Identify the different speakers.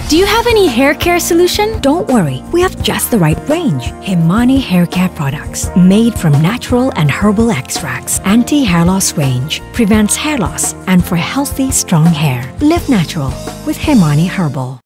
Speaker 1: Do you have any hair care solution?
Speaker 2: Don't worry, we have just the right range. Hemani hair care products, made from natural and herbal extracts. Anti-hair loss range prevents hair loss and for healthy, strong hair. Live natural with Hemani Herbal.